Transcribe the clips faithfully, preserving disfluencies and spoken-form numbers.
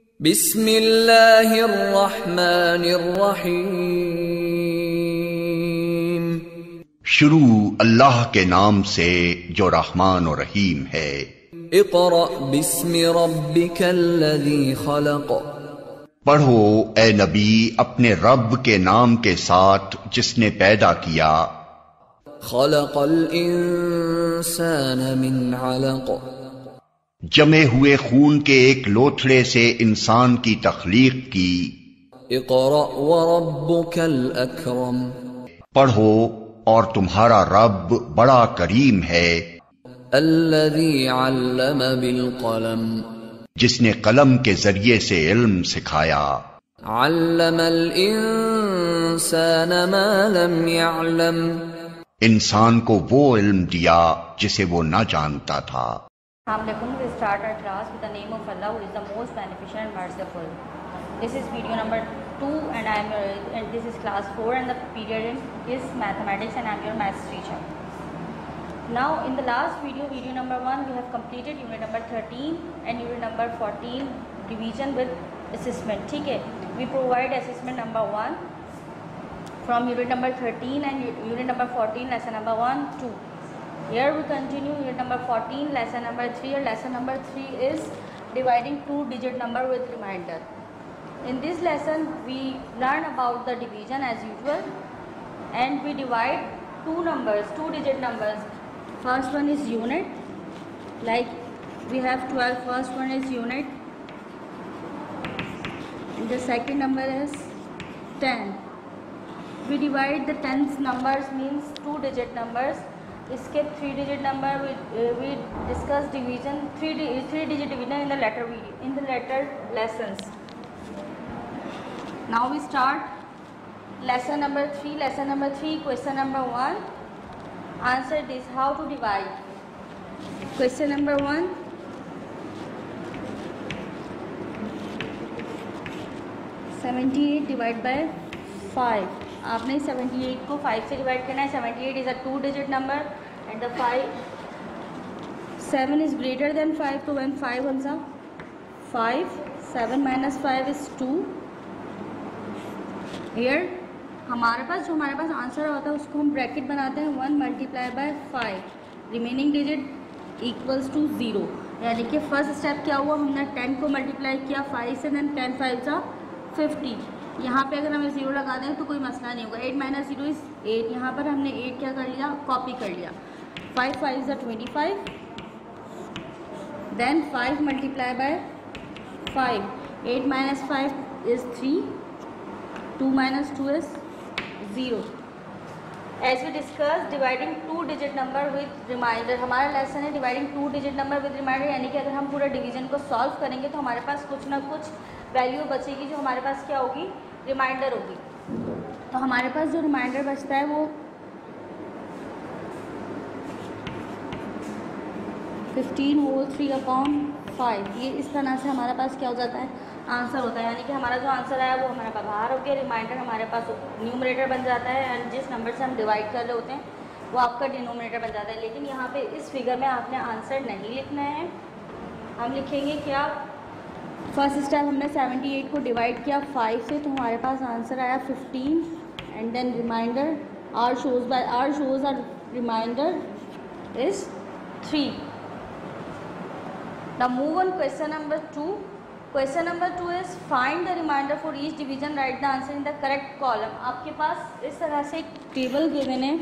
बिस्मिल्लाहिर्रहमानिर्रहीम। शुरू अल्लाह के नाम से जो रहमान और रहीम है। इक़रा बिस्मि रब्बिकल्लज़ी खलक़। पढ़ो ए नबी अपने रब के नाम के साथ जिसने पैदा किया। खलक़ल इंसान मिन अलक़। जमे हुए खून के एक लोथड़े से इंसान की तख्लीक की। इक़रा व रब्बुकल अकरम। पढ़ो और तुम्हारा रब बड़ा करीम है। अल्लज़ी अल्लम बिल क़लम। जिसने कलम के जरिए से इल्म सिखाया। अल्लमल इंसान मा लम यअलम। इंसान को वो इल्म दिया जिसे वो न जानता था। We start our class with the name of Allah, who is the most beneficent and merciful. This is video number two, and I am uh, and this is class four, and the period is mathematics, and I am your maths teacher. Now, in the last video, video number one, we have completed unit number thirteen and unit number fourteen, division with assessment. ठीक है? We provide assessment number one from unit number thirteen and unit number fourteen, lesson number one, two. Here we continue unit number fourteen, lesson number three. Or lesson number three is dividing two digit number with remainder. In this lesson we learn about the division as usual, and we divide two numbers, two digit numbers. First one is unit, like we have twelve. First one is unit, and the second number is ten. We divide the tens numbers, means two digit numbers. Skip three digit number. We uh, we discuss division, three three digit division in the later video, in the later lessons. Now we start lesson number three. Lesson number three, question number one. Answer this: how to divide. Question number one. seventy-eight divided by five. आपने अठहत्तर को five से divide करना है. अठहत्तर is a two digit number and the five seven is greater than five. तो when five one सा five, seven minus five is two. Here हमारे पास जो हमारे पास आंसर होता है उसको हम ब्रैकेट बनाते हैं. One multiply by five, remaining digit equals to zero. यानी कि फर्स्ट स्टेप क्या हुआ, हमने टेन को मल्टीप्लाई किया फाइव से, देन टेन फाइव सा फिफ्टी. यहाँ पे अगर हमें जीरो लगा दें तो कोई मसला नहीं होगा. Eight minus zero is eight. यहाँ पर हमने एट क्या कर लिया, कॉपी कर लिया. Five five is twenty five. Then five multiply by five. Eight minus five is three. Two minus two is zero. As we discuss dividing two digit number with remainder. हमारा lesson है dividing two digit number with remainder. यानी कि अगर हम पूरा division को solve करेंगे तो हमारे पास कुछ ना कुछ वैल्यू बचेगी जो हमारे पास क्या होगी, रिमाइंडर होगी. तो हमारे पास जो रिमाइंडर बचता है वो fifteen whole three upon five. ये इस तरह से हमारे पास क्या हो जाता है, आंसर होता है. यानी कि हमारा जो आंसर आया वो हमारे पास बाहर हो गया. रिमाइंडर हमारे पास न्यूमरेटर बन जाता है, एंड जिस नंबर से हम डिवाइड कर रहे होते हैं वो आपका डिनोमिनेटर बन जाता है. लेकिन यहाँ पे इस फिगर में आपने आंसर नहीं लिखना है. हम लिखेंगे क्या, फर्स्ट स्टेप हमने अठहत्तर को डिवाइड किया फाइव से, तो हमारे पास आंसर आया fifteen. And then remainder R shows by R shows R remainder is three. Now move on question number two. Question number two is find the remainder for each division, write the answer in the correct column. आपके पास इस तरह से एक table given है.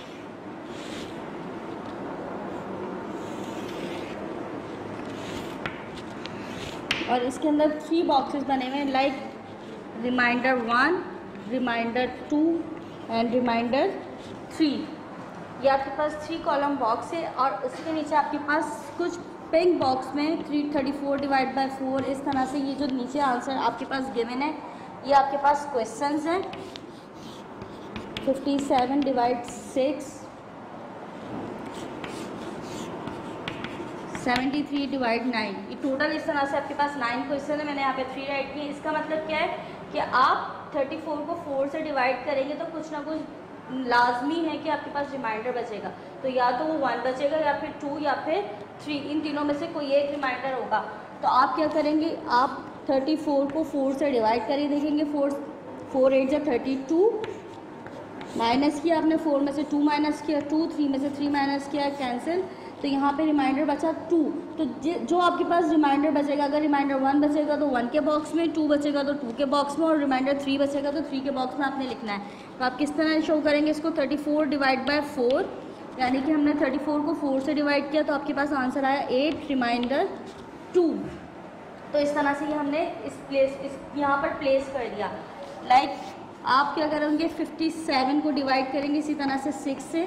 और इसके अंदर थ्री बॉक्सेस बने हुए हैं, like remainder one, remainder two and remainder three. ये आपके पास थ्री कॉलम बॉक्स है. और उसके नीचे आपके पास कुछ पिंक बॉक्स में three thirty four divide by four. इस तरह से ये जो नीचे आंसर आपके पास गिवन है ये आपके पास क्वेश्चंस हैं. Fifty seven divide six, seventy three divide nine. ये टोटल इस तरह से आपके पास नाइन क्वेश्चन है. मैंने यहाँ पे थ्री राइट किए. इसका मतलब क्या है कि आप थर्टी फोर को फोर से डिवाइड करेंगे तो कुछ ना कुछ लाजमी है कि आपके पास रिमाइंडर बचेगा. तो या तो वो वन बचेगा या फिर टू या फिर थ्री. इन तीनों में से कोई एक रिमाइंडर होगा. तो आप क्या करेंगे, आप थर्टी फोर को फोर से डिवाइड करिए, देखेंगे फोर फोर एट जब थर्टी टू, माइनस किया आपने, फोर में से टू माइनस किया टू, थ्री में से थ्री माइनस किया कैंसिल, तो यहाँ पे रिमाइंडर बचा टू। तो जो आपके पास रिमाइंडर बचेगा, अगर रिमाइंडर वन बचेगा तो वन के बॉक्स में, टू बचेगा तो टू के बॉक्स में, और रिमाइंडर थ्री बचेगा तो थ्री के बॉक्स में आपने लिखना है। तो आप किस तरह शो करेंगे इसको, thirty four divide by four, यानी कि हमने थर्टी फोर को फोर से डिवाइड किया तो आपके पास आंसर आया एट रिमाइंडर टू। तो इस तरह से ये हमने इस प्लेस इस यहाँ पर प्लेस कर दिया। लाइक आप क्या करेंगे, फिफ्टी सेवन को डिवाइड करेंगे इसी तरह से सिक्स से,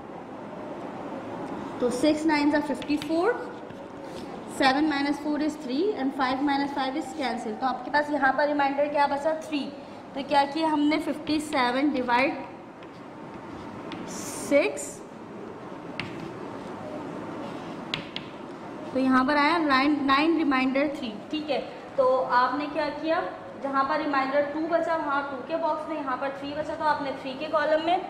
तो सिक्स नाइन ज़ा fifty four, seven minus four is three and five minus five is cancel. तो आपके पास यहाँ पर रिमाइंडर क्या बचा, थ्री। तो क्या किया हमने, फिफ्टी सेवन डिवाइड सिक्स, तो यहाँ पर आया नाइन नाइन रिमाइंडर थ्री। ठीक है, तो आपने क्या किया, जहाँ पर रिमाइंडर टू बचा वहाँ टू के बॉक्स में, यहाँ पर थ्री बचा तो आपने थ्री के कॉलम में,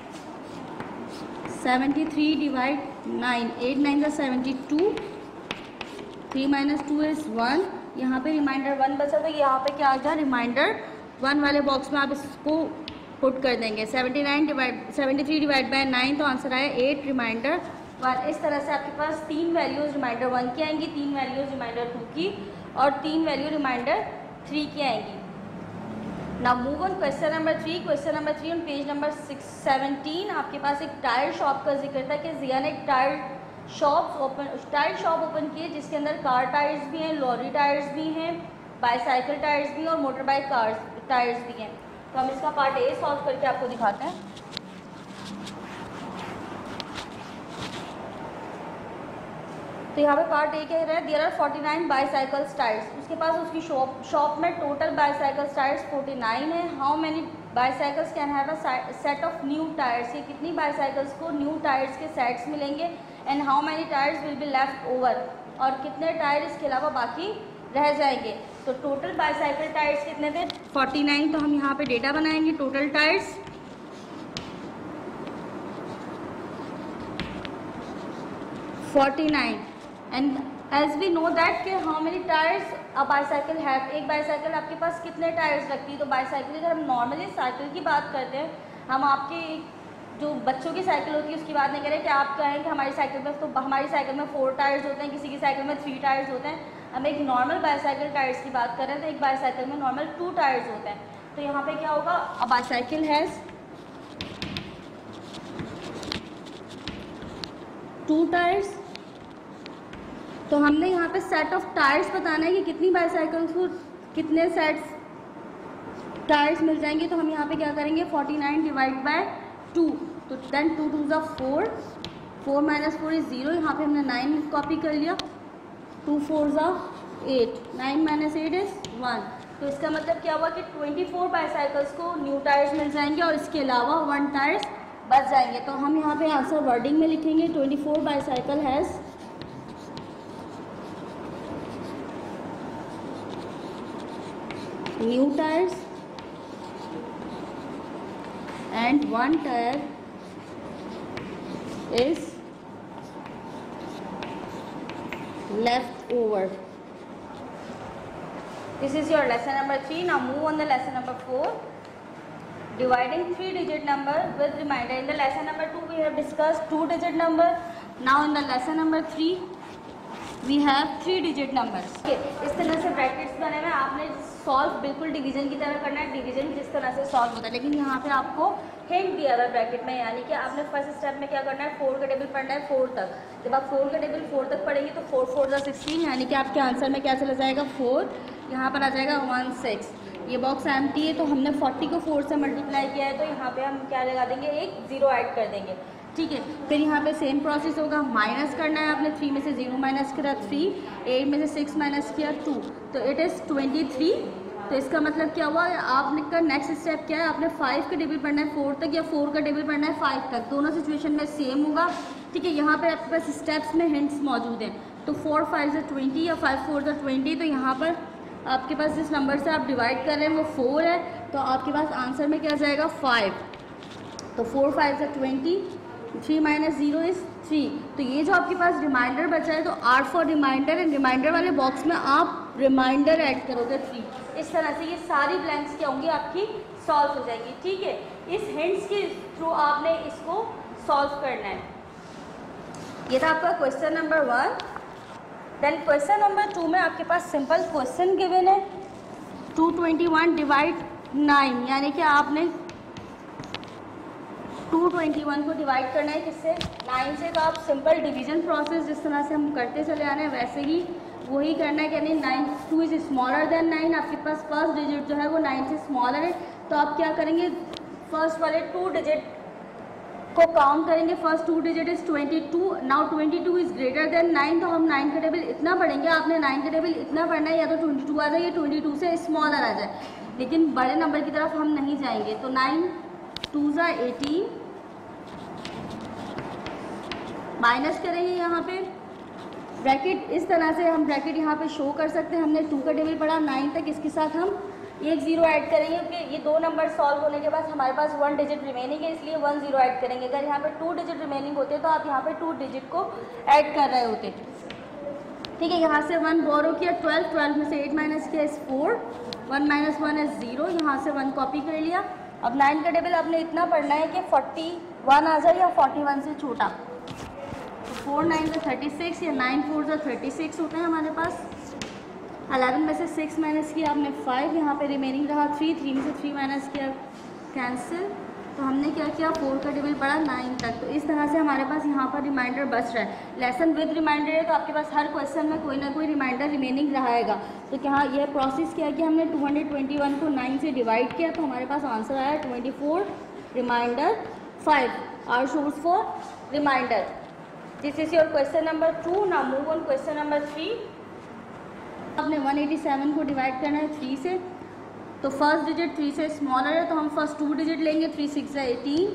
seventy three divide nine, eight nine ज़ा seventy two, three minus two is one, यहाँ पे रिमाइंडर वन बचा तो यहाँ पे क्या आ गया, रिमाइंडर वन वाले बॉक्स में आप इसको पुट कर देंगे। Seventy nine divide seventy three divide by nine, तो आंसर आया एट रिमाइंडर वन। इस तरह से आपके पास तीन वैल्यूज़ रिमाइंडर वन की आएंगी, तीन वैल्यूज़ रिमाइंडर टू की, और तीन वैल्यू रिमाइंडर थ्री की आएंगी। Now move on question number three. Question number three on page number six seventeen. आपके पास एक टायर शॉप का जिक्र था कि जिया ने एक tyre shop open tyre shop open की है जिसके अंदर कार टायर्स भी हैं, लॉरी टायर्स भी हैं, बाईसाइकिल टायर्स भी हैं और मोटर बाइक कार्स टायर्स भी हैं। तो हम इसका पार्ट ए सॉल्व करके आपको दिखाते हैं। तो यहाँ पे पार्ट ए कह रहा है there are forty nine bicycle tyres. उसके पास उसकी शॉप शॉप में total bicycle tyres forty nine है। How many bicycles can have a set of new tyres. ये कितनी बाईसाइकिल्स को न्यू टायर्स के सेट्स मिलेंगे। And how many tyres will be left over, और कितने टायर इसके अलावा बाकी रह जाएंगे। तो टोटल बाईसाइकिल टायर्स कितने थे, फोर्टी नाइन। तो हम यहाँ पे डेटा बनाएंगे total tyres. Forty nine and as we know that कि how many tyres a bicycle have. एक बाईसाइकिल आपके पास कितने टायर्स लगती है। तो बाईसाइकिल अगर हम नॉर्मली साइकिल की बात करते हैं, हम आपकी जो बच्चों की साइकिल होती है उसकी बात नहीं करें कि आप कहें कि हमारी साइकिल में, तो हमारी साइकिल में फोर टायर्स होते हैं, किसी की साइकिल में थ्री टायर्स होते हैं। हम एक नॉर्मल बाईसाइकिल टायर्स की बात करें तो एक बाईसाइकिल में नॉर्मल टू टायर्स होते हैं। तो यहाँ पे क्या होगा, a bicycle has two tyres. तो हमने यहाँ पे सेट ऑफ टायर्स बताना है कि कितनी बाईसाइकिल्स को कितने सेट्स टायर्स मिल जाएंगे। तो हम यहाँ पे क्या करेंगे, forty nine divide by two, तो देन टू टू ज़ा four, four minus four is zero. यहाँ पे हमने नाइन कॉपी कर लिया, टू फोर ज़ा eight, nine minus eight is one. तो इसका मतलब क्या हुआ कि ट्वेंटी फोर बाईसाइकिल्स को न्यू टायर्स मिल जाएंगे और इसके अलावा वन टायर्स बच जाएंगे। तो हम यहाँ पे आंसर वर्डिंग में लिखेंगे twenty four bicycle has new tires and one tire is left over. This is your lesson number three. Now move on the lesson number four. Dividing three digit number with remainder. In the lesson number two we have discussed two digit number. Now in the lesson number three we have three digit numbers. Okay, इस तरह से brackets बने हुए, आपने solve बिल्कुल division की तरह करना है, डिवीजन जिस तरह से सॉल्व होता है। लेकिन यहाँ पे आपको हिंट दिया हुआ है ब्रैकेट में, यानी कि आपने फर्स्ट स्टेप में क्या करना है, फोर का टेबल पढ़ना है फोर तक। जब आप फोर का टेबल फोर तक पढ़ेंगे तो फोर फोर ज़ा सिक्सटीन, यानी कि आपके आंसर में क्या चला जाएगा, फोर। यहाँ पर आ जाएगा वन सिक्स। ये बॉक्स एम्प्टी है तो हमने फोर्टी को फोर से मल्टीप्लाई किया है, तो यहाँ पे हम क्या लगा देंगे, एक जीरो ऐड कर देंगे। ठीक है, फिर यहाँ पे सेम प्रोसेस होगा, माइनस करना है आपने, थ्री में से जीरो माइनस किया थ्री, एट में से सिक्स माइनस किया टू, तो इट इज़ ट्वेंटी थ्री। तो इसका मतलब क्या हुआ, आपने का नेक्स्ट स्टेप क्या है, आपने फाइव का टेबल पढ़ना है फोर तक या फोर का टेबल पढ़ना है फाइव तक। दोनों सिचुएशन में सेम होगा। ठीक है, यहाँ पे आपके पास स्टेप्स में हिंट्स मौजूद हैं। तो फोर फाइव ज़ा ट्वेंटी या फाइव फोर ज़ा ट्वेंटी, तो यहाँ पर आपके पास जिस नंबर से आप डिवाइड कर रहे हैं वो फोर है, तो आपके पास आंसर में क्या जाएगा, फाइव। तो फोर फाइव ज़ा twenty, three minus zero is three. तो ये जो आपके पास रिमाइंडर बचा है, तो R for remainder, and remainder वाले बॉक्स में आप रिमाइंडर ऐड करोगे थ्री। इस तरह से ये सारी ब्लैंक्स क्या होंगी आपकी सॉल्व हो जाएंगी। ठीक है, इस हिंट्स के थ्रू आपने इसको सॉल्व करना है। ये था आपका question number one. Then question number two में आपके पास सिंपल क्वेश्चन गिवन है two twenty one divide nine, यानी कि आपने टू ट्वेंटी वन को डिवाइड करना है किससे, नाइन से। तो आप सिंपल डिवीजन प्रोसेस जिस तरह से हम करते चले आ रहे हैं वैसे ही वही करना है कि यानी nine two is smaller than nine, आपके पास फर्स्ट डिजिट जो है वो नाइन से स्मॉलर है, तो आप क्या करेंगे फर्स्ट वाले टू डिजिट को काउंट करेंगे। First two digit is twenty two, now twenty two is greater than nine, तो हम नाइन का टेबल इतना पढ़ेंगे, आपने नाइन का टेबल इतना पढ़ना है या तो ट्वेंटी टू आ जाए या ट्वेंटी टू से स्मॉलर आ जाए, लेकिन बड़े नंबर की तरफ हम नहीं जाएंगे। तो नाइन टू ज़ा एटीन, माइनस करेंगे यहाँ पे ब्रैकेट, इस तरह से हम ब्रैकेट यहाँ पे शो कर सकते हैं। हमने टू का टेबल पढ़ा नाइन तक, इसके साथ हम एक जीरो ऐड करेंगे क्योंकि ये दो नंबर सॉल्व होने के बाद हमारे पास वन डिजिट रिमेनिंग है, इसलिए वन जीरो ऐड करेंगे। अगर यहाँ पे टू डिजिट रिमेनिंग होते तो आप यहाँ पे टू डिजिट को ऐड कर रहे होते। ठीक है, यहाँ से वन बोरो किया, ट्वेल्व, ट्वेल्व में से एट माइनस किया इस four, one minus one is zero, यहाँ से वन कॉपी कर लिया। अब नाइन का टेबल आपने इतना पढ़ना है कि फोर्टी वन आ जाए या फोर्टी वन से छोटा। तो फोर नाइन से थर्टी सिक्स या नाइन फोर से थर्टी सिक्स होते हैं हमारे पास। अलेवन में से सिक्स माइनस किया आपने फाइव, यहाँ पे रिमेनिंग रहा थ्री, थ्री में से थ्री माइनस किया कैंसिल। तो हमने क्या किया फोर का टेबल पढ़ा नाइन तक। तो इस तरह से हमारे पास यहाँ पर रिमाइंडर बच रहा है। लेसन विद रिमाइंडर है तो आपके पास हर क्वेश्चन में कोई ना कोई रिमाइंडर रिमेनिंग रहेगा। तो क्या यह प्रोसेस क्या कि हमने टू हंड्रेड ट्वेंटी वन को नाइन से डिवाइड किया, तो हमारे पास आंसर आया twenty four remainder five, R सोर्स for remainder. This is your question number two. Now move on question number three. आपने वन एटी सेवन को डिवाइड करना है थ्री से, तो फर्स्ट डिजिट थ्री से स्मॉलर है तो हम फर्स्ट टू डिजिट लेंगे, थ्री सिक्स है एटीन।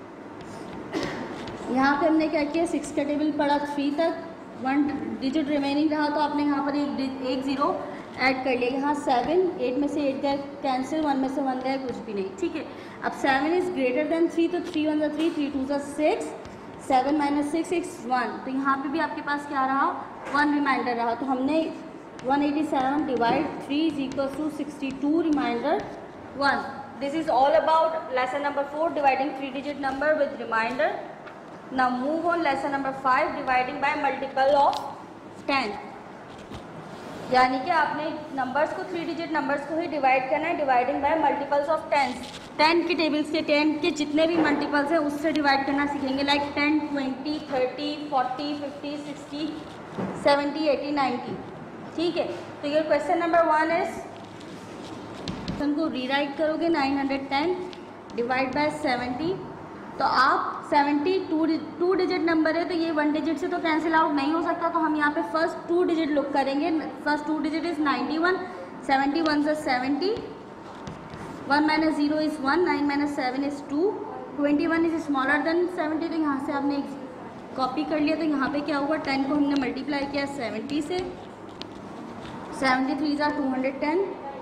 यहाँ पे हमने क्या किया सिक्स का टेबल पढ़ा थ्री तक, वन डिजिट रिमेनिंग रहा तो आपने यहाँ पर एक एक ज़ीरो ऐड कर लिया। यहाँ सेवन, एट में से एट गया कैंसिल, वन में से वन गया कुछ भी नहीं। ठीक है, अब seven is greater than three, तो थ्री वन ज़ा थ्री, थ्री टू ज़ा six, seven minus six six one, तो यहाँ पे भी आपके पास क्या रहा वन रिमाइंडर रहा। तो हमने one eighty seven divide three is equal to sixty two remainder one. This is all about lesson number four dividing three digit number with remainder. Now move on lesson number five dividing by multiple of ten, यानी कि आपने numbers को three digit numbers को ही divide करना है dividing by multiples of ten. Ten के tables के ten के जितने भी मल्टीपल्स हैं उससे डिवाइड करना सीखेंगे, like ten, twenty, thirty, forty, fifty, sixty, seventy, eighty, ninety. ठीक है, तो ये question number one is, question को रीराइट करोगे nine hundred ten divide by seventy, तो आप seventy two two digit number है तो ये वन डिजिट से तो कैंसिल आउट नहीं हो सकता, तो हम यहाँ पे फर्स्ट टू डिजिट लुक करेंगे। First two digit is ninety one, seventy one से seventy, one minus zero is one, nine minus seven is two, twenty one is smaller than seventy, तो यहाँ से आपने कॉपी कर लिया। तो यहाँ पे क्या होगा, टेन को हमने मल्टीप्लाई किया सेवेंटी से, सेवेंटी थ्री ज़ा टू हंड्रेड टेन,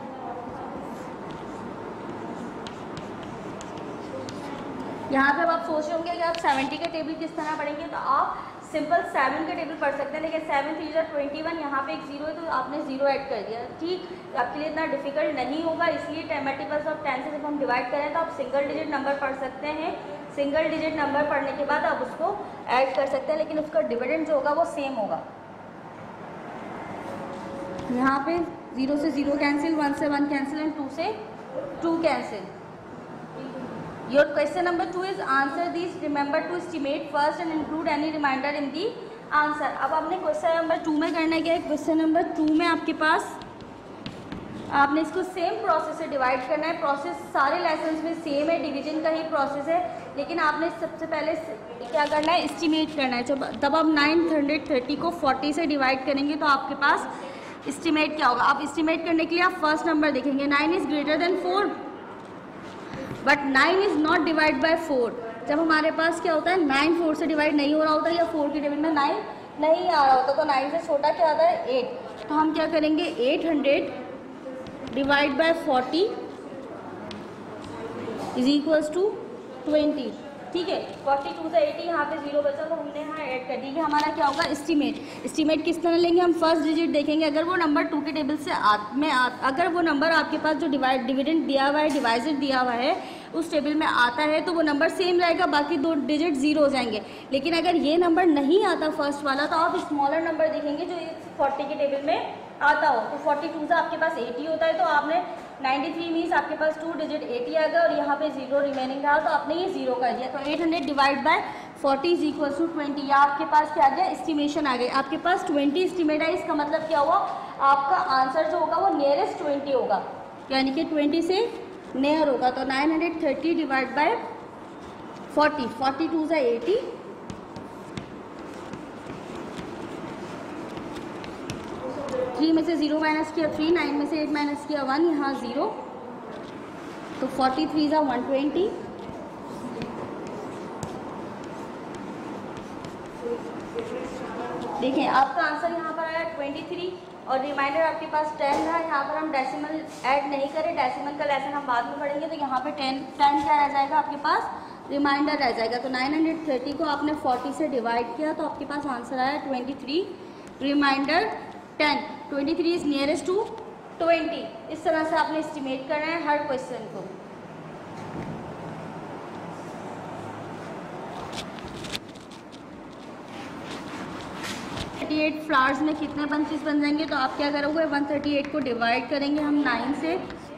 यहाँ पे अब आप सोच रहे होंगे कि आप सेवेंटी का टेबल किस तरह पढ़ेंगे, तो आप सिंपल सेवन का टेबल पढ़ सकते हैं, लेकिन सेवन थ्री ज़ा ट्वेंटी वन, यहाँ पे एक जीरो है तो आपने जीरो ऐड कर दिया। ठीक, आपके लिए इतना डिफिकल्ट नहीं होगा, इसलिए मल्टीपल्स ऑफ टेन से जब हम डिवाइड करें तो आप सिंगल डिजिट नंबर पढ़ सकते हैं। सिंगल डिजिट नंबर पढ़ने के बाद आप उसको ऐड कर सकते हैं, लेकिन उसका डिविडेंड जो होगा वो सेम होगा। यहाँ पे जीरो से जीरो कैंसिल, वन से वन कैंसिल एंड टू से two cancel. Your question number two is answer this, remember to estimate first and include any reminder in the answer. अब आपने क्वेश्चन नंबर टू में करना क्या है, question number two में आपके पास आपने इसको सेम प्रोसेस से डिवाइड करना है। प्रोसेस सारे लेसन्स में सेम है, डिवीजन का ही प्रोसेस है, लेकिन आपने सबसे पहले क्या करना है, एस्टिमेट करना है। जब तब आप नाइन हंड्रेड थर्टी को फोर्टी से डिवाइड करेंगे तो आपके पास एस्टिमेट क्या होगा। आप एस्टिमेट करने के लिए आप फर्स्ट नंबर देखेंगे, nine is greater than four, but nine is not divide by four. जब हमारे पास क्या होता है, नाइन फोर से डिवाइड नहीं हो रहा होता या फोर के टेबल में नाइन नहीं आ रहा होता, तो नाइन से छोटा क्या आता है एट। तो हम क्या करेंगे, eight hundred divide by forty is equals to twenty. ठीक है। फोर्टी टू से एटी, यहाँ पे जीरो बचा तो हमने यहाँ ऐड कर दी। ये हमारा क्या होगा, एस्टीमेट। एस्टीमेट किस तरह लेंगे हम, फर्स्ट डिजिट देखेंगे, अगर वो नंबर टू के टेबल से आ, में आ, अगर वो नंबर आपके पास जो डिवाइड डिविडेंड दिया हुआ है, डिवाइजर दिया हुआ है, उस टेबल में आता है तो वो नंबर सेम रहेगा, बाकी दो डिजिट जीरो हो जाएंगे। लेकिन अगर ये नंबर नहीं आता फर्स्ट वाला, तो आप स्मॉलर नंबर देखेंगे जो फोर्टी के टेबल में आता हो। तो फोर्टी टू से आपके पास एटी होता है, तो आपने नाइन्टी थ्री मीन्स आपके पास टू डिजिट एटी आ गया और यहाँ पे जीरो रिमेनिंग रहा, तो आपने ये जीरो कर दिया। तो eight hundred divide by forty is equal to twenty. या आपके पास क्या आ गया, एस्टिमेशन आ गई। आपके पास ट्वेंटी एस्टिमेट है, इसका मतलब क्या हुआ, आपका आंसर जो होगा वो नियरेस्ट ट्वेंटी होगा, यानी कि ट्वेंटी से नियर होगा। तो nine hundred thirty divide by forty, forty two से एटी, थ्री में से जीरो माइनस किया थ्री, नाइन में से एट माइनस किया वन, यहाँ जीरो, तो फोर्टी थ्री ज़ा वन ट्वेंटी। देखिए आपका आंसर यहाँ पर आया ट्वेंटी थ्री और रिमाइंडर आपके पास टेन रहा। यहाँ पर हम डेसिमल ऐड नहीं करें, डेसिमल का लेसन हम बाद में पढ़ेंगे, तो यहाँ पे टेन टेन क्या रह जाएगा आपके पास, रिमाइंडर रह जाएगा। तो नाइन हंड्रेड थर्टी को आपने फोर्टी से डिवाइड किया तो आपके पास आंसर आया twenty three, reminder ten, twenty three is nearest to twenty. इस तरह से आपने एस्टिमेट करना है हर क्वेश्चन को। थर्टी एट फ्लावर्स में कितने बंचेस बन जाएंगे, तो आप क्या करोगे, वन थर्टी एट को डिवाइड करेंगे हम नाइन से,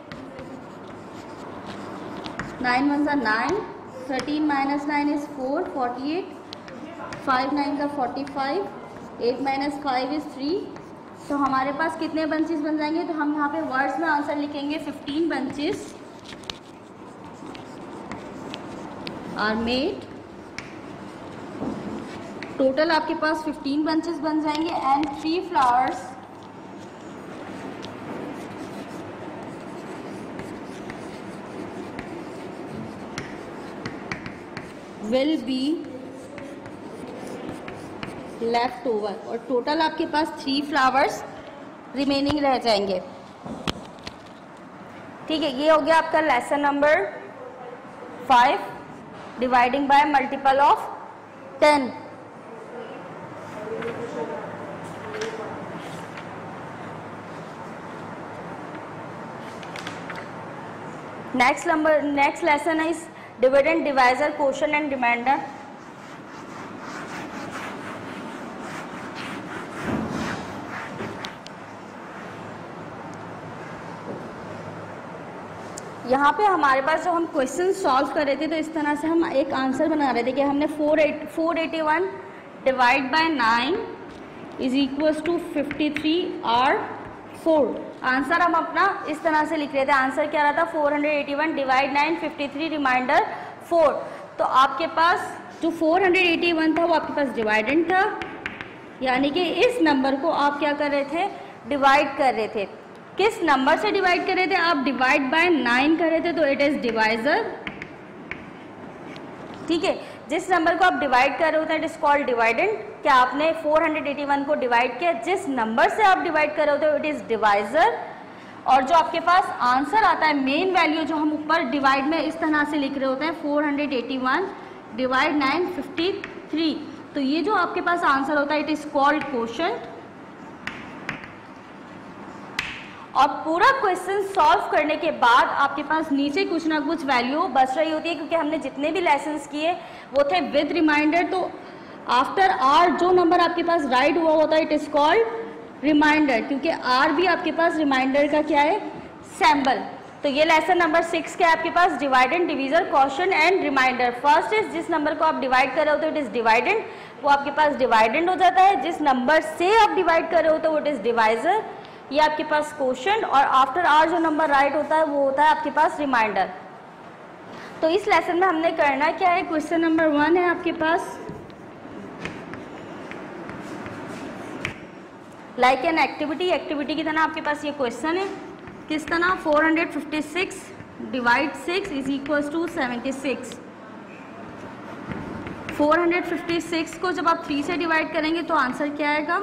नाइन वन सा nine, thirteen minus nine is four, forty eight, five nine का forty five, eight minus five is three. तो हमारे पास कितने बंचेस बन जाएंगे, तो हम यहाँ पे वर्ड्स में आंसर लिखेंगे fifteen bunches are made. Total आपके पास फिफ्टीन बंचेस बन जाएंगे and three flowers will be left over. और टोटल आपके पास थ्री फ्लावर्स रिमेनिंग रह जाएंगे। ठीक है, ये हो गया आपका lesson number five, dividing by multiple of ten. Next number next lesson is dividend, divisor, quotient and reminder. यहाँ पे हमारे पास जो हम क्वेश्चन सॉल्व कर रहे थे, तो इस तरह से हम एक आंसर बना रहे थे कि हमने four eight four eighty one divide by nine is equals to fifty three R four. Answer हम अपना इस तरह से लिख रहे थे। आंसर क्या रहा था, four hundred eighty one divide nine, fifty three, reminder four. तो आपके पास जो फोर हंड्रेड एटी वन था वो आपके पास डिवाइडेंड था, यानी कि इस नंबर को आप क्या कर रहे थे, डिवाइड कर रहे थे। किस नंबर से डिवाइड कर रहे थे, आप डिवाइड बाय नाइन कर रहे थे, तो इट इज डिवाइजर। ठीक है, जिस नंबर को आप डिवाइड कर रहे होते हैं इट इज कॉल्ड डिवाइडेंड। क्या आपने फोर हंड्रेड एटी वन को डिवाइड किया, जिस नंबर से आप डिवाइड कर रहे होते हो इट इज डिवाइजर। और जो आपके पास आंसर आता है, मेन वैल्यू जो हम ऊपर डिवाइड में इस तरह से लिख रहे होते हैं, four hundred eighty one divide nine, fifty three, तो ये जो आपके पास आंसर होता है इट इज कॉल्ड क्वोशंट। और पूरा क्वेश्चन सॉल्व करने के बाद आपके पास नीचे कुछ ना कुछ वैल्यू बच रही होती है, क्योंकि हमने जितने भी लेसन्स किए वो थे विद रिमाइंडर। तो आफ्टर आर जो नंबर आपके पास राइट हुआ होता है इट इज कॉल्ड रिमाइंडर, क्योंकि आर भी आपके पास रिमाइंडर का क्या है, सैम्बल। तो ये लेसन नंबर सिक्स के आपके पास dividend, divisor, quotient and reminder. First is जिस नंबर को आप डिवाइड कर रहे होते हो इट इज डिवाइडेंड, वो आपके पास डिवाइडेंड हो जाता है। जिस नंबर से आप डिवाइड कर रहे होते हो वो इट इज डिवाइजर, ये आपके पास क्वोशंट। और आफ्टर आर जो नंबर राइट होता है वो होता है आपके पास रिमाइंडर। तो इस लेसन में हमने करना क्या है, क्वेश्चन नंबर वन है आपके पास, लाइक एन एक्टिविटी। एक्टिविटी की तरह आपके पास ये क्वेश्चन है, किस तरह, four hundred fifty six divide six is equals to seventy six. Four hundred fifty six को जब आप थ्री से डिवाइड करेंगे तो आंसर क्या आएगा,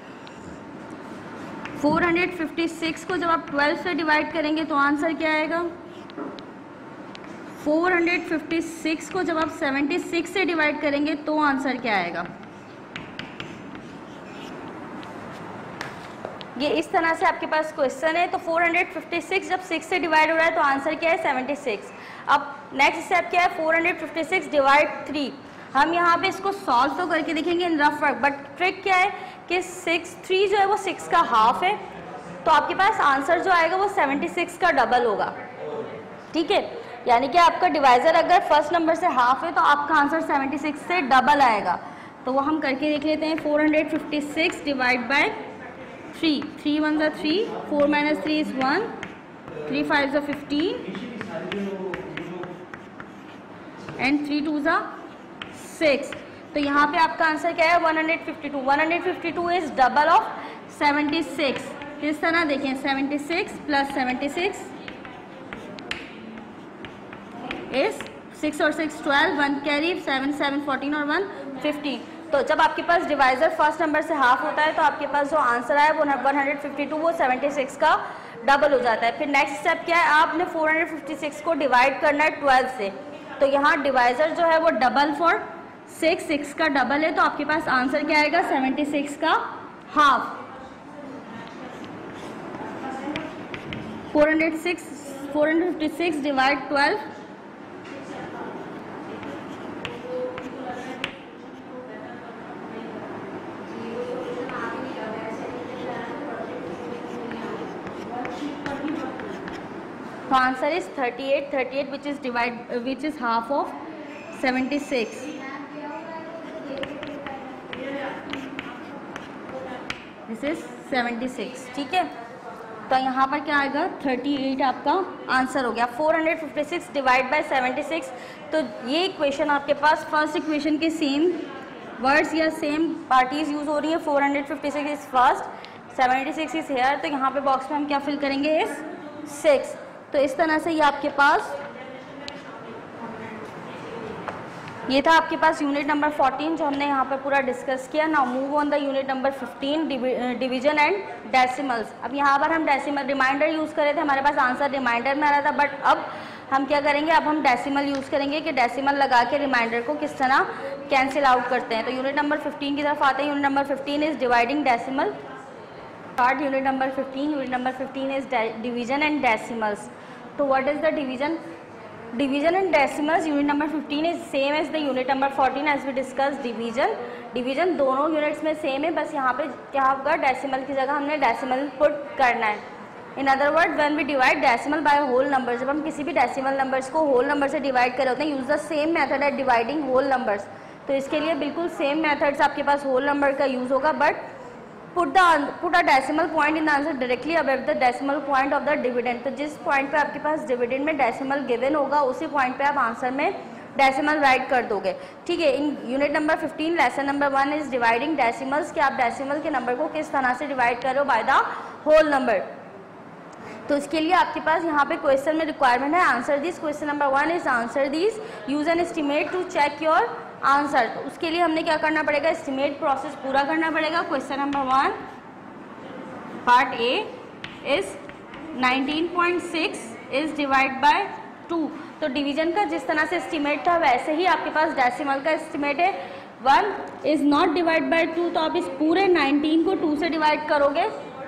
फोर हंड्रेड फिफ्टी सिक्स को जब आप ट्वेल्व से डिवाइड करेंगे तो आंसर क्या आएगा, फोर हंड्रेड फिफ्टी सिक्स को जब आप सेवेंटी सिक्स से डिवाइड करेंगे तो आंसर क्या आएगा? ये इस तरह से आपके पास क्वेश्चन है। तो फोर हंड्रेड फिफ्टी सिक्स जब सिक्स से डिवाइड हो रहा है तो आंसर क्या है? Seventy six. अब नेक्स्ट स्टेप क्या है? Four hundred fifty six divide three. हम यहाँ पे इसको सॉल्व तो करके देखेंगे in rough work, but trick क्या है कि सिक्स थ्री जो है वो सिक्स का हाफ है, तो आपके पास आंसर जो आएगा वो सेवेंटी सिक्स का डबल होगा। ठीक है, यानी कि आपका डिवाइजर अगर फर्स्ट नंबर से हाफ है तो आपका आंसर सेवेंटी सिक्स से डबल आएगा। तो वो हम करके देख लेते हैं। Four hundred fifty six divide by three, three one ज़ा three, four minus three is one, three five ज़ा फिफ्टीन एंड थ्री टू ज़ा सिक्स। तो यहाँ पे आपका आंसर क्या है? One hundred fifty two. One hundred fifty two is double of seventy six. किस तरह देखें? Seventy six plus seventy six is six और six twelve, one carry, seven seven fourteen और वन फिफ्टीन। तो जब आपके पास डिवाइजर फर्स्ट नंबर से हाफ होता है तो आपके पास जो आंसर आया वो वन हंड्रेड फिफ्टी टू वो सेवेंटी सिक्स का डबल हो जाता है। फिर नेक्स्ट स्टेप क्या है? आपने फोर हंड्रेड फिफ्टी सिक्स को डिवाइड करना है ट्वेल्व से। तो यहाँ डिवाइजर जो है वो डबल फॉर सिक्स, सिक्स का डबल है, तो आपके पास आंसर क्या आएगा? सेवेंटी सिक्स का half. Four hundred six four hundred fifty six divide twelve, तो answer is thirty eight, thirty eight which is divide uh, which is half of seventy six. This is seventy six. ठीक है, तो यहाँ पर क्या आएगा? Thirty eight आपका answer हो गया। Four hundred fifty six divide by seventy six. तो ये इक्वेशन आपके पास फर्स्ट इक्वेशन के सेम वर्ड्स या सेम पार्टीज यूज हो रही है। Four hundred fifty six is first, seventy six is here. तो यहाँ पे बॉक्स में हम क्या फिल करेंगे? Is six. तो इस तरह से ये आपके पास ये था आपके पास यूनिट नंबर फोर्टीन जो हमने यहाँ पर पूरा डिस्कस किया। Now move on the unit number fifteen, division and decimals. अब यहाँ पर हम डेसिमल रिमाइंडर यूज़ कर रहे थे, हमारे पास आंसर रिमाइंडर में आ रहा था, बट अब हम क्या करेंगे? अब हम डेसिमल यूज़ करेंगे कि डेसिमल लगा के रिमाइंडर को किस तरह कैंसिल आउट करते हैं। तो यूनिट नंबर फिफ्टीन की तरफ आते हैं। Unit number fifteen is dividing decimal. Part unit number fifteen, unit number fifteen is division and decimals. तो what is the division? Division and decimals, unit number fifteen is same as the unit number fourteen as we discussed division. Division दोनों units में same है, बस यहाँ पे क्या होगा? decimal की जगह हमने decimal put करना है। In other words, when we divide decimal by whole number, जब हम किसी भी decimal numbers को whole number से divide कर रहे होते हैं, use the same method at dividing whole numbers। तो इसके लिए बिल्कुल same methods आपके पास whole number का use होगा, but put the put a decimal point in the answer directly above the decimal point of the dividend। तो जिस point पे आपके पास डिविडेंड में डेसिमल गिवन होगा उसी पॉइंट पे आप आंसर में डेसिमल राइट कर दोगे। ठीक है, in unit number fifteen lesson number one is dividing decimals, कि आप डेसिमल के नंबर को किस तरह से डिवाइड करो बाय द होल नंबर। तो इसके लिए आपके पास यहाँ पे क्वेश्चन में रिक्वायरमेंट है answer this. Question number one is answer this, use an estimate to check your answer. तो उसके लिए हमने क्या करना पड़ेगा? एस्टिमेट प्रोसेस पूरा करना पड़ेगा। Question number one part A is nineteen point six is divide by two. तो डिवीजन का जिस तरह से एस्टिमेट था वैसे ही आपके पास डेसिमल का एस्टिमेट है। One is not divide by two, तो आप इस पूरे नाइनटीन को टू से डिवाइड करोगे।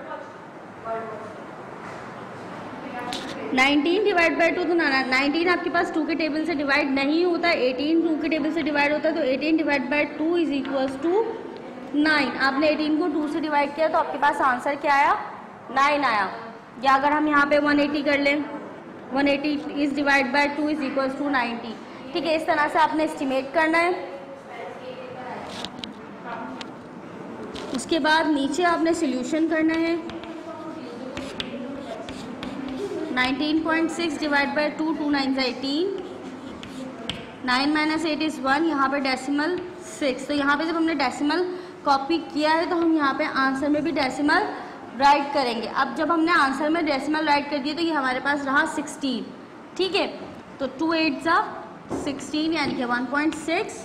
नाइनटीन डिवाइड बाई टू, तो नाइनटीन आपके पास टू के टेबल से डिवाइड नहीं होता, एटीन टू के टेबल से डिवाइड होता है। तो eighteen divide by two is equals to nine. आपने एटीन को टू से डिवाइड किया तो आपके पास आंसर क्या आया? नाइन आया। या अगर हम यहाँ पे वन एटी कर लें, one eighty is divide by two is equals to ninety. ठीक है, इस तरह से आपने एस्टिमेट करना है। उसके बाद नीचे आपने सोल्यूशन करना है। Nineteen point six divide by two, two nine eighteen, nine minus eight is one, यहाँ पे डेसिमल सिक्स। तो यहाँ पे जब हमने डेसिमल कॉपी किया है तो हम यहाँ पे आंसर में भी डेसिमल राइट करेंगे। अब जब हमने आंसर में डेसिमल राइट कर दिया तो ये हमारे पास रहा सिक्सटीन। ठीक है, तो टू एट ज़ा सिक्सटीन यानी कि वन पॉइंट सिक्स।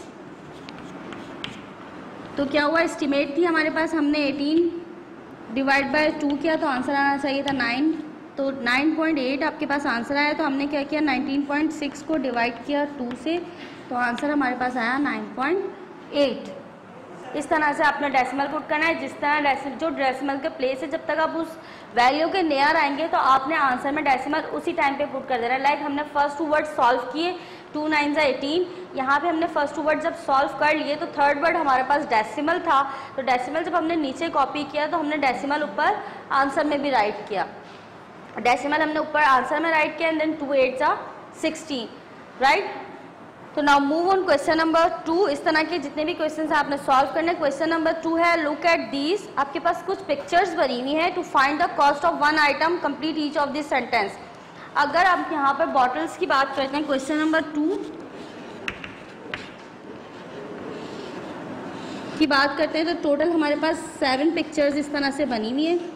तो क्या हुआ? एस्टिमेट थी हमारे पास, हमने एटीन डिवाइड बाय टू किया तो आंसर आना चाहिए था नाइन तो नाइन पॉइंट एट आपके पास आंसर आया। तो हमने क्या किया, नाइनटीन पॉइंट सिक्स को डिवाइड किया टू से, तो आंसर हमारे पास आया नाइन पॉइंट एट। इस तरह से आपने डेसिमल पुट करना है। जिस तरह डेसिमल जो डेसिमल के प्लेस है, जब तक आप उस वैल्यू के नियर आएंगे तो आपने आंसर में डेसिमल उसी टाइम पे पुट कर देना है। लाइक हमने फर्स्ट टू वर्ड सॉल्व किए, टू नाइन ज़ा एटीन, यहाँ पे हमने फर्स्ट टू वर्ड जब सॉल्व कर लिए तो थर्ड वर्ड हमारे पास डेसिमल था, तो डेसिमल जब हमने नीचे कॉपी किया तो हमने डेसिमल ऊपर आंसर में भी राइट किया। डेसिमल हमने ऊपर आंसर में राइट किया एंड देन टू एट ज़ा सिक्सटीन, राइट। तो now move on question number two. इस तरह के जितने भी क्वेश्चन आपने सॉल्व करने। क्वेश्चन नंबर टू है, लुक एट दीज, आपके पास कुछ पिक्चर्स बनी हुई हैं, to find the cost of one item, complete each of this sentence. अगर आप यहाँ पर बॉटल्स की बात करते हैं, क्वेश्चन नंबर टू की बात करते हैं, तो टोटल हमारे पास सेवन पिक्चर्स इस तरह से बनी हुई है।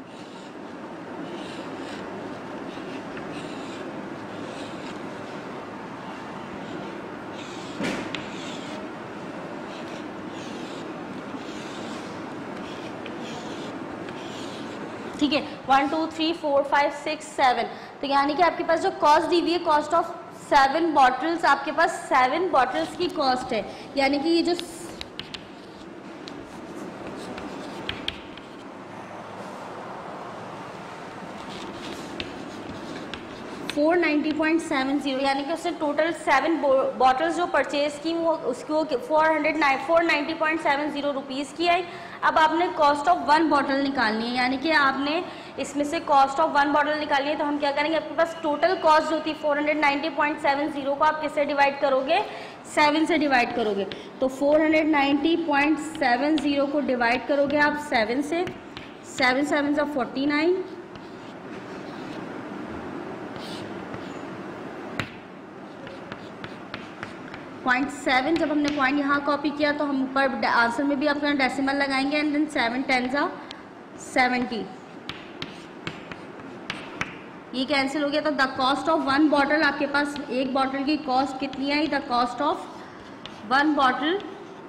ठीक है, one two three four five six seven, तो यानी कि आपके पास जो कॉस्ट दी हुई है, कॉस्ट ऑफ सेवन बॉटल्स, आपके पास सेवन बॉटल्स की कॉस्ट है। यानी कि ये जो four ninety point seven zero, यानी कि उसने टोटल सेवन बॉटल्स जो परचेज की वो उसको four hundred nine four ninety point seven zero rupees की आई। अब आपने कॉस्ट ऑफ वन बॉटल निकालनी है, यानी कि आपने इसमें से कॉस्ट ऑफ वन बॉटल निकालनी है। तो हम क्या करेंगे, आपके पास टोटल कॉस्ट जो थी four hundred ninety point seven zero को आप किससे डिवाइड करोगे, सेवन से डिवाइड करोगे। तो four hundred ninety point seven zero को डिवाइड करोगे आप सेवन से, सेवन सेवन सा फोर्टी नाइन, पॉइंट सेवन। जब हमने पॉइंट यहाँ कॉपी किया तो हम ऊपर आंसर में भी अपना डेसिमल लगाएंगे एंड देन सेवन टेन ज़ा सेवेंटी, ये कैंसिल हो गया। तो the cost of one bottle, आपके पास एक बॉटल की कॉस्ट कितनी आई, the cost of one bottle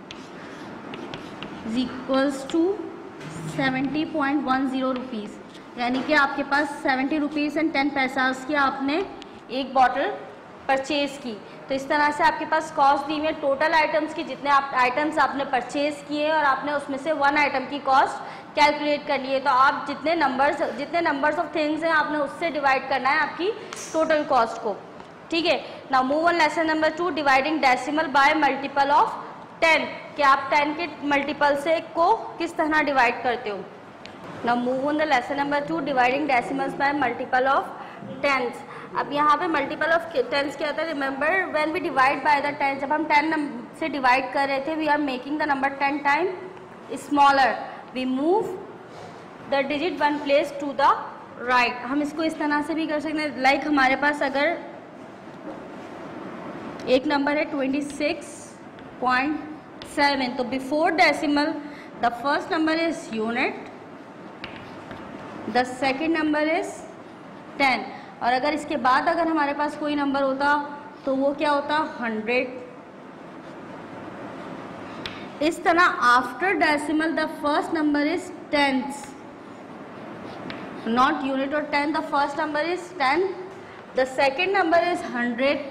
is equals to seventy point one zero rupees, यानी कि आपके पास seventy rupees and ten paisa की आपने एक बॉटल परचेज की। तो इस तरह से आपके पास कॉस्ट दी हुई है टोटल आइटम्स की, जितने आप आइटम्स आपने परचेज किए और आपने उसमें से वन आइटम की कॉस्ट कैलकुलेट कर लिए। तो आप जितने नंबर्स जितने नंबर्स ऑफ थिंग्स हैं आपने उससे डिवाइड करना है आपकी टोटल कॉस्ट को। ठीक है, now move on lesson number two, dividing decimal by multiple of ten, कि आप टेन के मल्टीपल से को किस तरह डिवाइड करते हो। Now move on the lesson number two, dividing decimals by multiple of tens. अब यहाँ पे मल्टीपल ऑफ टेंस क्या होता है, remember when we divide by the ten, जब हम टेन से डिवाइड कर रहे थे, we are making the number ten time smaller, we move the digit one place to the right. हम इसको इस तरह से भी कर सकते हैं, लाइक like हमारे पास अगर एक नंबर है ट्वेंटी सिक्स पॉइंट सेवन, तो before decimal the first number is unit, the second number is ten, और अगर इसके बाद अगर हमारे पास कोई नंबर होता तो वो क्या होता, हंड्रेड। इस तरह after decimal the first number is tens, not unit और ten, the first number is ten, the second number is hundred,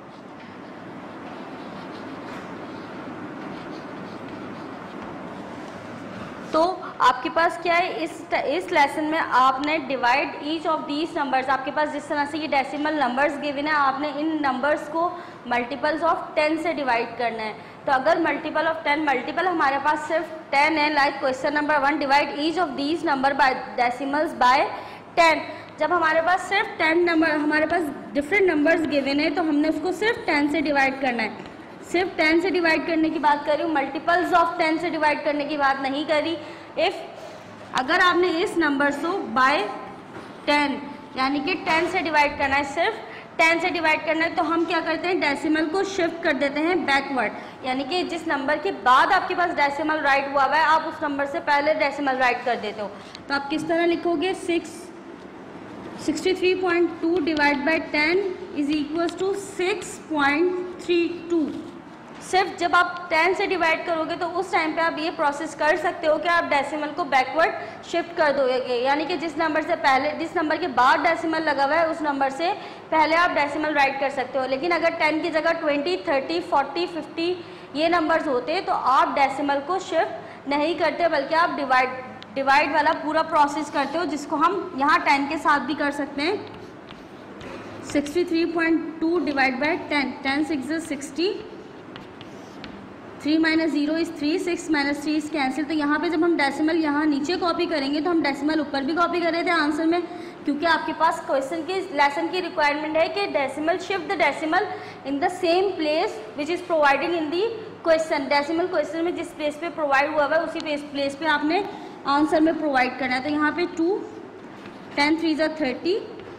तो आपके पास क्या है, इस इस लेसन में आपने divide each of these numbers, आपके पास जिस तरह से ये डेसिमल नंबर्स गिवन है, आपने इन नंबर्स को मल्टीपल्स ऑफ टेन से डिवाइड करना है। तो अगर मल्टीपल ऑफ टेन, मल्टीपल हमारे पास सिर्फ टेन है, like question number one, divide each of these number by decimals by ten. जब हमारे पास सिर्फ टेन नंबर, हमारे पास डिफरेंट नंबर्स गिवन है, तो हमने उसको सिर्फ टेन से डिवाइड करना है। सिर्फ टेन से डिवाइड करने की बात कर रही हूँ, मल्टीपल्स ऑफ टेन से डिवाइड करने की बात नहीं करी। इफ़ अगर आपने इस नंबर को बाय टेन, यानी कि टेन से डिवाइड करना है, सिर्फ टेन से डिवाइड करना है, तो हम क्या करते हैं, डेसिमल को शिफ्ट कर देते हैं बैकवर्ड, यानी कि जिस नंबर के बाद आपके पास डेसिमल राइट हुआ हुआ है, आप उस नंबर से पहले डेसिमल राइट कर देते हो। तो आप किस तरह लिखोगे, six sixty three point two divide by ten is equals to six point three two. सिर्फ जब आप टेन से डिवाइड करोगे तो उस टाइम पे आप ये प्रोसेस कर सकते हो कि आप डेसिमल को बैकवर्ड शिफ्ट कर दोगे, यानी कि जिस नंबर से पहले, जिस नंबर के बाद डेसिमल लगा हुआ है उस नंबर से पहले आप डेसिमल राइट कर सकते हो। लेकिन अगर टेन की जगह ट्वेंटी, थर्टी, फोर्टी, फिफ्टी ये नंबर्स होते तो आप डेसिमल को शिफ्ट नहीं करते, बल्कि आप डिवाइड डिवाइड वाला पूरा प्रोसेस करते हो, जिसको हम यहाँ टेन के साथ भी कर सकते हैं। Sixty three point two divide by ten, ten six is sixty, three minus zero is three, six minus three is cancel. तो यहाँ पे जब हम डेसिमल यहाँ नीचे कॉपी करेंगे तो हम डेसिमल ऊपर भी कॉपी कर रहे थे आंसर में, क्योंकि आपके पास क्वेश्चन की लेसन की रिक्वायरमेंट है कि decimal shift the decimal in the same place which is provided in the question. Decimal question में जिस प्लेस पे प्रोवाइड हुआ है उसी प्लेस पे आपने आंसर में प्रोवाइड करना है। तो यहाँ पे टू, टेन थ्री ज़ा थर्टी,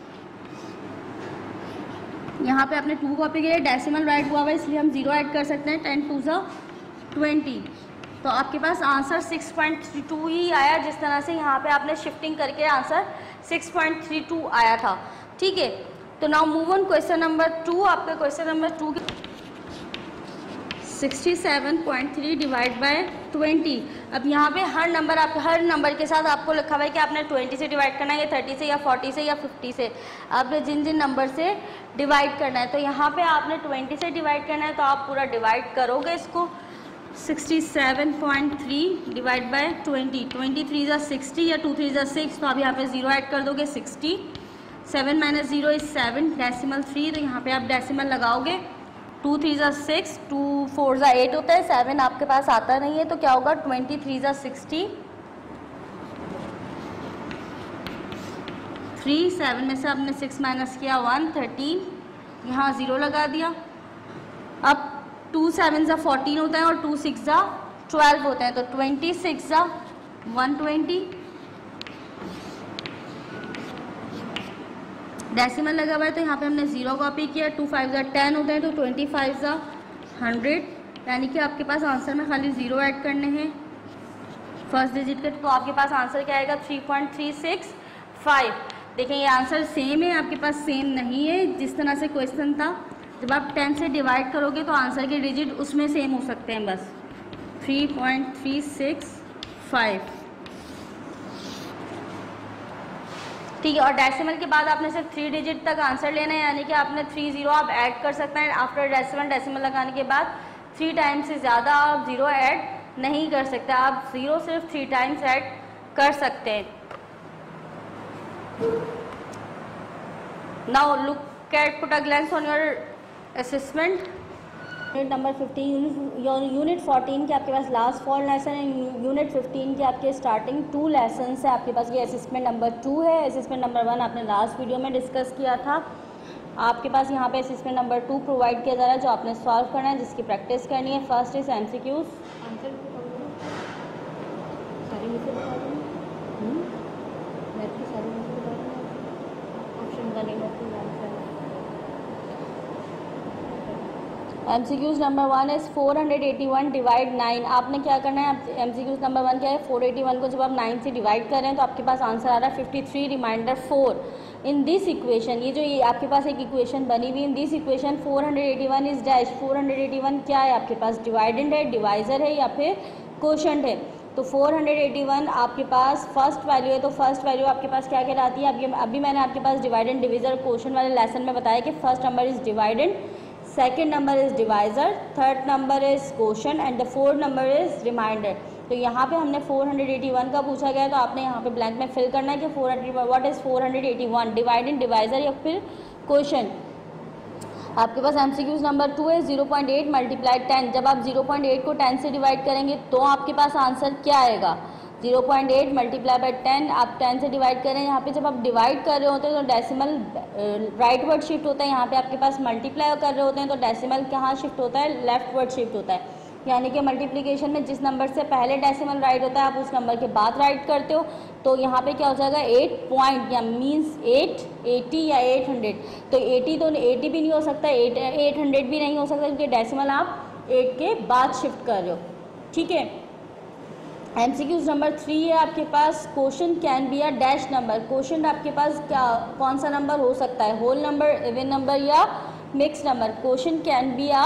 यहाँ पे आपने टू कॉपी किया, डेसिमल राइट हुआ है इसलिए हम जीरो ऐड कर सकते हैं, टेन टू ज़ा ट्वेंटी। तो आपके पास answer six point three two ही आया, जिस तरह से यहाँ पे आपने शिफ्टिंग करके answer six point three two आया था। ठीक है, तो now move on question number two. आपका question number two sixty seven point three divide by twenty. अब यहाँ पे हर नंबर आप हर नंबर के साथ आपको लिखा हुआ है कि आपने ट्वेंटी से डिवाइड करना है, या थर्टी से, या फोर्टी से, या फिफ्टी से, आपने जिन जिन नंबर से डिवाइड करना है। तो यहाँ पे आपने ट्वेंटी से डिवाइड करना है तो आप पूरा डिवाइड करोगे इसको। Sixty seven point three divide by twenty, twenty three ज़ा सिक्सटी या टू थ्री ज़ा सिक्स, तो आप यहाँ पे जीरो ऐड कर दोगे, sixty. Seven minus zero is seven, decimal three, तो यहाँ पे आप डेसिमल लगाओगे। टू थ्री ज़ा सिक्स, टू फोर ज़ा एट होता है, सेवन आपके पास आता नहीं है तो क्या होगा, ट्वेंटी थ्री ज़ा सिक्सटी, थ्री, सेवन में से आपने सिक्स माइनस किया, वन, थर्टीन, यहाँ ज़ीरो लगा दिया। अब टू सेवन ज़ा फोर्टीन होता है और टू सिक्स ज़ा ट्वेल्व होता है, तो ट्वेंटी सिक्स ज़ा वन ट्वेंटी, डेसिमल लगा हुआ है तो यहाँ पे हमने ज़ीरो कॉपी किया। टू फाइव ज़ा टेन होता है तो ट्वेंटी फाइव ज़ा हंड्रेड, यानी कि आपके पास आंसर में खाली ज़ीरो ऐड करने हैं फर्स्ट डिजिट के, तो आपके पास आंसर क्या आएगा, three point three six five. देखें ये आंसर सेम है, आपके पास सेम नहीं है। जिस तरह से क्वेश्चन था, जब आप टेन से डिवाइड करोगे तो आंसर के डिजिट उसमें सेम हो सकते हैं बस, three point three six five. ठीक है, और डेसिमल के बाद आपने सिर्फ थ्री डिजिट तक आंसर लेना है, यानी कि आपने थ्री जीरो आप ऐड कर सकते हैं आफ्टर डेसिमल। डेसिमल लगाने के बाद थ्री टाइम्स से ज़्यादा आप ज़ीरो ऐड नहीं कर सकते, आप ज़ीरो सिर्फ थ्री टाइम्स ऐड कर सकते हैं। Now look at, put a glance on your assessment. Unit number fifteen, unit fourteen के आपके पास लास्ट फोर लेसन है, यूनिट फिफ्टीन के आपके स्टार्टिंग टू लेसन है आपके पास। ये असेसमेंट नंबर टू है, असेसमेंट नंबर वन आपने लास्ट वीडियो में डिस्कस किया था। आपके पास यहाँ पे असेसमेंट नंबर टू प्रोवाइड किया जा रहा है जो आपने सॉल्व करना है, जिसकी प्रैक्टिस करनी है। First is M C Qs, M C Qs number one is four hundred eighty one divide nine. आपने क्या करना है, M C Qs number one क्या है, फोर एटी वन को जब आप नाइन से डिवाइड कर रहे हैं तो आपके पास आंसर आ रहा है fifty three reminder four. In this equation, ये जो ये आपके पास एक इक्वेशन बनी हुई, in this equation four hundred eighty one is dash. Four hundred eighty one क्या है आपके पास, डिवाइडेंड है, डिवाइज़र है, या फिर क्वोशंट है। तो फोर हंड्रेड एटी वन आपके पास फर्स्ट वैल्यू है, तो फर्स्ट वैल्यू आपके पास क्या कहलाती है। अभी अभी मैंने आपके पास डिवाइडेंड, डिविजर, क्वोशंट वाले लेसन में बताया कि first number is dividend, second number is divisor, third number is quotient and the fourth number is reminder. तो यहाँ पे हमने फोर हंड्रेड एटी वन का पूछा गया है, तो आपने यहाँ पे ब्लैंक में फिल करना है कि four hundred what is four hundred eighty one, dividend, divisor या फिर क्वोशंट। आपके पास एमसीक्यूज नंबर टू है, zero point eight multiply ten. जब आप जीरो पॉइंट एट को टेन से डिवाइड करेंगे तो आपके पास आंसर क्या आएगा, zero point eight multiply by ten. आप टेन से डिवाइड करें, यहाँ पे जब आप डिवाइड कर रहे होते हैं तो डेसिमल राइट वर्ड शिफ्ट होता है, यहाँ पे आपके पास मल्टीप्लाई कर रहे होते हैं तो डेसिमल कहाँ शिफ्ट होता है, लेफ्ट वर्ड शिफ्ट होता है। यानी कि मल्टीप्लिकेशन में जिस नंबर से पहले डेसिमल राइट होता है आप उस नंबर के बाद राइट करते हो। तो यहाँ पे क्या हो जाएगा, एट पॉइंट या मीन्स एट, एटी या एट हंड्रेड। तो एटी तो एटी भी नहीं हो सकता, एट एट हंड्रेड भी नहीं हो सकता, क्योंकि डेसिमल आप एट के बाद शिफ्ट कर रहे हो। ठीक है, एमसीक्यूज नंबर थ्री है आपके पास, quotient can be a dash number. Quotient आपके पास क्या कौन सा नंबर हो सकता है, होल नंबर, इवन नंबर या mix number. Quotient can be a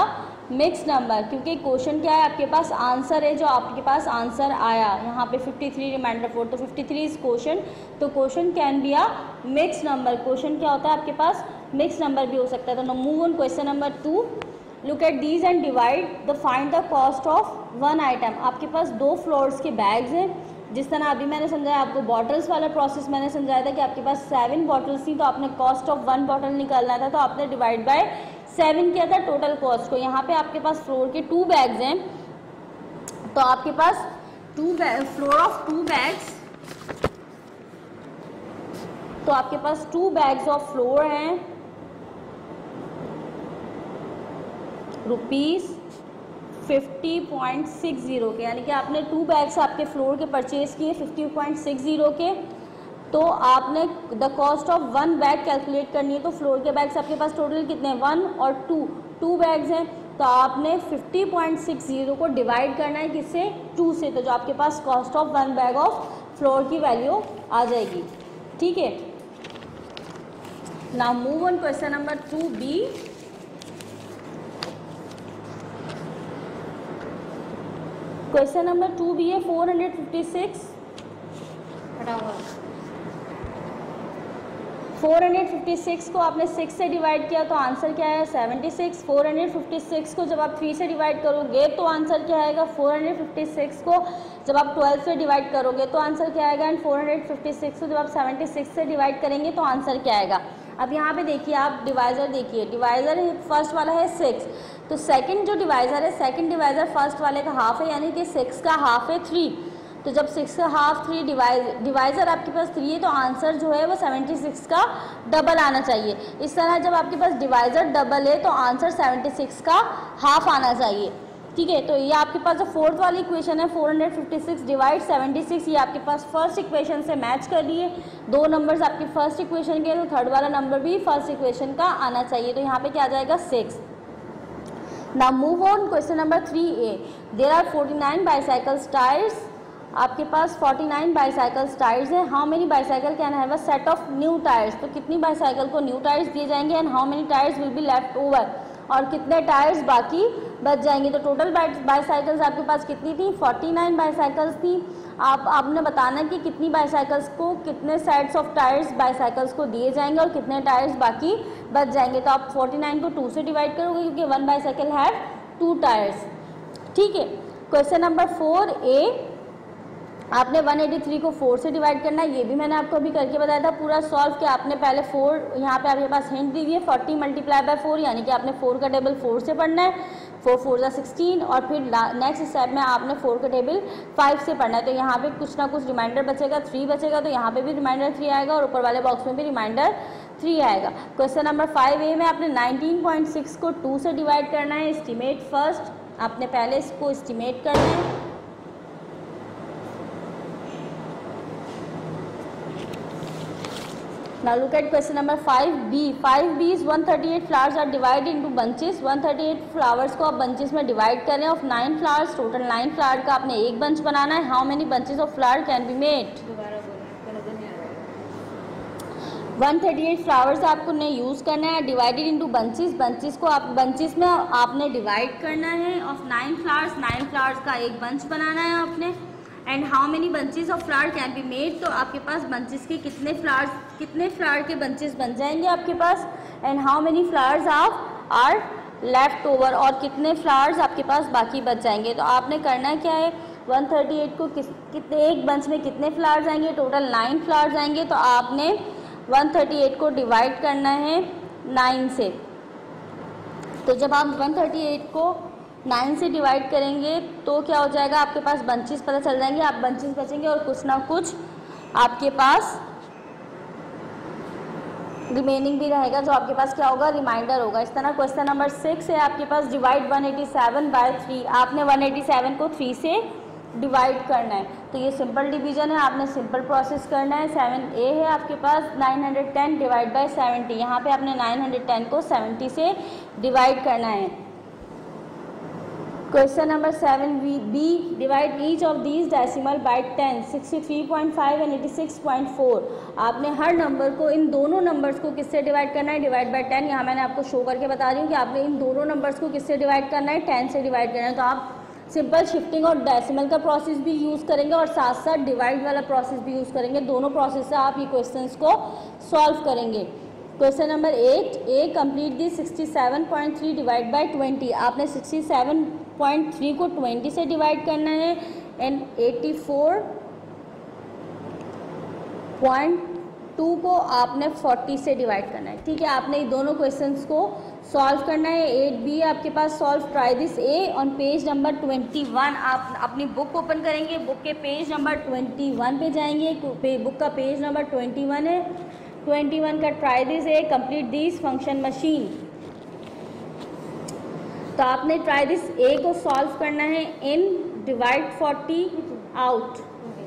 mix number, क्योंकि क्वेश्चन क्या है आपके पास, आंसर है जो आपके पास आंसर आया यहाँ पे फिफ्टी थ्री रिमाइंडर फोर, तो फिफ्टी थ्री इज क्वेश्चन, तो question can be a mix number. Question क्या होता है आपके पास, मिक्स नंबर भी हो सकता है। तो move on question number two, look at these and divide the find the cost of one item. आपके पास दो फ्लोर्स के बैग्स हैं, जिस तरह अभी मैंने समझाया आपको बॉटल्स वाला प्रोसेस मैंने समझाया था कि आपके पास सेवन बॉटल्स थी तो आपने कॉस्ट ऑफ वन बॉटल निकालना था, तो आपने डिवाइड बाय सेवन किया था टोटल कॉस्ट को। यहाँ पे आपके पास फ्लोर के टू बैग्स हैं, तो आपके पास two flour of two bags, तो आपके पास टू बैग्स ऑफ फ्लोर हैं, rupees fifty point six zero के, यानी कि आपने टू बैग्स आपके फ्लोर के परचेज़ किए फिफ्टी पॉइंट सिक्स ज़ीरो के, तो आपने the cost of one bag calculate करनी है। तो फ्लोर के बैग्स आपके पास टोटल कितने हैं, वन और टू, टू बैग्स हैं, तो आपने फिफ्टी पॉइंट सिक्स ज़ीरो को डिवाइड करना है किससे, टू से, तो जो आपके पास cost of one bag of flour की वैल्यू आ जाएगी। ठीक है, now move on question number two B. Question number two B है four hundred fifty six, four hundred fifty six को आपने सिक्स से डिवाइड किया तो आंसर क्या है, seventy six. Four hundred fifty six को जब आप थ्री से डिवाइड करोगे तो आंसर क्या आएगा, फोर हंड्रेड फिफ्टी सिक्स को जब आप ट्वेल्व से डिवाइड करोगे तो आंसर क्या आएगा, and four hundred fifty six को जब आप सेवेंटी सिक्स से डिवाइड करेंगे तो आंसर क्या आएगा। अब यहाँ पे देखिए आप डिवाइज़र देखिए, डिवाइज़र फर्स्ट वाला है सिक्स, तो सेकंड जो डिवाइज़र है, सेकंड डिवाइज़र फर्स्ट वाले का हाफ है, यानी कि सिक्स का हाफ है थ्री, तो जब सिक्स का हाफ थ्री डिवाइज डिवाइज़र आपके पास थ्री है तो आंसर जो है वो सेवेंटी सिक्स का डबल आना चाहिए। इस तरह जब आपके पास डिवाइज़र डबल है तो आंसर सेवेंटी सिक्स का हाफ आना चाहिए। ठीक है, तो ये आपके पास जो फोर्थ वाली इक्वेशन है four hundred fifty six divide seventy six, ये आपके पास फर्स्ट इक्वेशन से मैच कर लिए, दो नंबर्स आपके फर्स्ट इक्वेशन के, तो थर्ड वाला नंबर भी फर्स्ट इक्वेशन का आना चाहिए, तो यहाँ पे क्या आ जाएगा, six. Now move on question number three A, there are forty nine bicycles tyres. आपके पास फोर्टी नाइन बाईसाइकिल्स टायर्स हैं, how many bicycle can have a set of new tyres, तो कितनी बाईसाइकिल को न्यू टायर्स दिए जाएंगे, and how many tyres will be left over, और कितने टायर्स बाकी बच जाएंगे। तो टोटल बाईसाइकिल्स आपके पास कितनी थी, फोर्टी नाइन बाईसाइकिल्स थी। आप आपने बताना कि कितनी बाईसाइकिल्स को कितने सेट्स ऑफ टायर्स बाईसाइकिल्स को दिए जाएंगे और कितने टायर्स बाकी बच जाएंगे। तो आप फोर्टी नाइन को टू से डिवाइड करोगे क्योंकि one bicycle have two tyres. ठीक है, क्वेश्चन नंबर फोर ए, आपने वन एटी थ्री को फोर से डिवाइड करना है, ये भी मैंने आपको अभी करके बताया था पूरा सॉल्व किया आपने। पहले फोर, यहाँ पे आपके पास हिंट दी हुई है, फोर्टी मल्टीप्लाई बाय फोर, यानी कि आपने फोर का टेबल फोर से पढ़ना है, फोर फोर जा सिक्सटीन, और फिर नेक्स्ट स्टेप में आपने फोर का टेबल फाइव से पढ़ना है। तो यहाँ पे कुछ ना कुछ रिमाइंडर बचेगा, थ्री बचेगा, तो यहाँ पे भी रिमाइंडर थ्री आएगा और ऊपर वाले बॉक्स में भी रिमाइंडर थ्री आएगा। क्वेश्चन नंबर फाइव ए में आपने नाइनटीन पॉइंट सिक्स को टू से डिवाइड करना है, एस्टिमेट फर्स्ट, आपने पहले इसको एस्टिमेट करना है। Now look at question number five B. Five B is one thirty eight flowers are divided into bunches. One thirty eight flowers को आप bunches में डिवाइड करें of nine flowers. Total nine flower का आपने एक bunch बनाना है. How many bunches of flower can be made? One thirty eight flowers आपको ने यूज़ करना है, डिवाइडेड इनटू बंचेस. बंचेस को आप बंचेस में आपने डिवाइड करना है of nine flowers. Nine flowers का एक बंच बनाना है आपने. And how many bunches of flower can be made, तो आपके पास बंचेस के कितने फ्लावर्स कितने फ्लावर के बंचेस बन जाएंगे आपके पास. And how many flowers of are left over, और कितने फ्लावर्स आपके पास बाकी बच जाएंगे. तो आपने करना क्या है, वन थर्टी एट को किस कितने एक बंच में कितने फ्लावर्स आएंगे, टोटल नाइन फ्लावर्स आएंगे. तो आपने वन थर्टी एट को डिवाइड करना है नाइन से. तो जब आप वन थर्टी एट को नाइन से डिवाइड करेंगे तो क्या हो जाएगा, आपके पास बंचेस पता चल जाएंगे. आप बंचेस बचेंगे और कुछ ना कुछ आपके पास रिमेनिंग भी रहेगा, जो आपके पास क्या होगा, रिमाइंडर होगा. इस तरह क्वेश्चन नंबर सिक्स है आपके पास, divide one eighty seven by three. आपने वन एटी सेवन को थ्री से डिवाइड करना है. तो ये सिंपल डिवीजन है, आपने सिंपल प्रोसेस करना है. सेवन ए है आपके पास, nine hundred ten divide by seventy. यहाँ पे आपने नाइन हंड्रेड टेन को सेवेंटी से डिवाइड करना है. Question number seven B, divide each of these decimal by ten, sixty three point five and eighty six point four. आपने हर number को, इन दोनों नंबर्स को किससे डिवाइड करना है? Divide by ten. यहाँ मैंने आपको शो करके बता रही हूँ कि आपने इन दोनों नंबर्स को किससे डिवाइड करना है? टेन से डिवाइड करना है। तो आप सिंपल शिफ्टिंग और डेसिमल का प्रोसेस भी यूज़ करेंगे और साथ साथ डिवाइड वाला प्रोसेस भी यूज़ करेंगे। दोनों प्रोसेस से आप ये क्वेश्चंस को सॉल्व करेंगे। Question number eight, A complete the sixty seven point three divide by twenty. आपने सिक्सटी सेवन पॉइंट थ्री को ट्वेंटी से डिवाइड करना है and eighty four point two को आपने फोर्टी से डिवाइड करना है। ठीक है, आपने ये दोनों क्वेश्चंस को सॉल्व करना है। एट बी आपके पास solve try this A on page number twenty one. आप अपनी बुक ओपन करेंगे, बुक के पेज नंबर ट्वेंटी वन पे जाएंगे। बुक का पेज नंबर ट्वेंटी वन है। ट्वेंटी वन का try this A complete this function machine. तो आपने ट्राई दिस ए को सॉल्व करना है in divide forty out.